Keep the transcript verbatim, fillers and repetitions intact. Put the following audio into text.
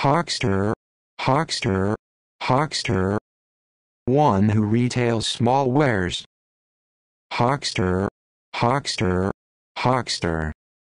Huckster, huckster, huckster. One who retails small wares. Huckster, huckster, huckster.